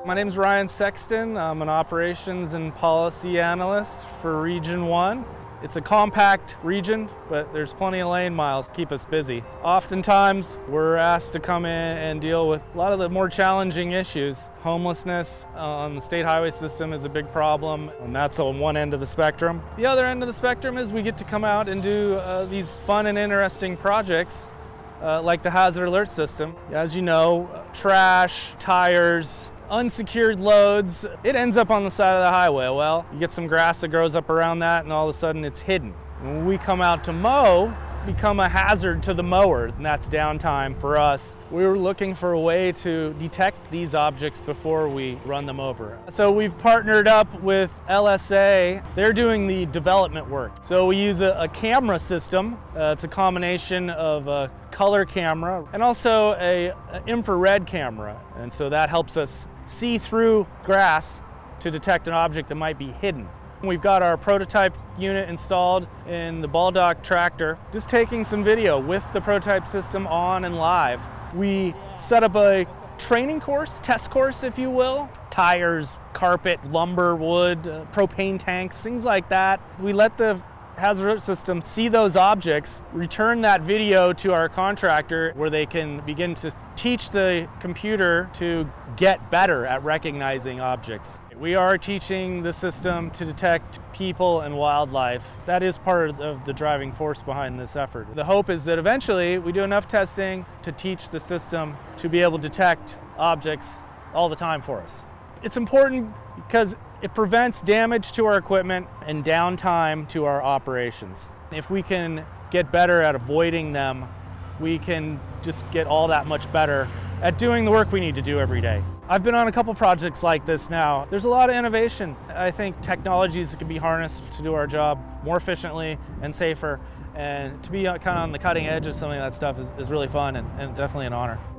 My name is Ryan Sexton. I'm an operations and policy analyst for Region 1. It's a compact region, but there's plenty of lane miles to keep us busy. Oftentimes, we're asked to come in and deal with a lot of the more challenging issues. Homelessness on the state highway system is a big problem, and that's on one end of the spectrum. The other end of the spectrum is we get to come out and do these fun and interesting projects like the hazard alert system. As you know, trash, tires, unsecured loads, it ends up on the side of the highway. Well, you get some grass that grows up around that and all of a sudden it's hidden. When we come out to mow, become a hazard to the mower, and that's downtime for us. We were looking for a way to detect these objects before we run them over. So we've partnered up with LSA. They're doing the development work. So we use a camera system. It's a combination of a color camera and also an infrared camera. And so that helps us see through grass to detect an object that might be hidden. We've got our prototype unit installed in the Baldock tractor, just taking some video with the prototype system on and live. We set up a training course, test course if you will, tires, carpet, lumber, wood, propane tanks, things like that. We let the hazard alert system see those objects, return that video to our contractor where they can begin to teach the computer to get better at recognizing objects. We are teaching the system to detect people and wildlife. That is part of the driving force behind this effort. The hope is that eventually we do enough testing to teach the system to be able to detect objects all the time for us. It's important because it prevents damage to our equipment and downtime to our operations. If we can get better at avoiding them, we can just get all that much better at doing the work we need to do every day. I've been on a couple projects like this now. There's a lot of innovation. I think technologies can be harnessed to do our job more efficiently and safer, and to be kind of on the cutting edge of some of that stuff is really fun and definitely an honor.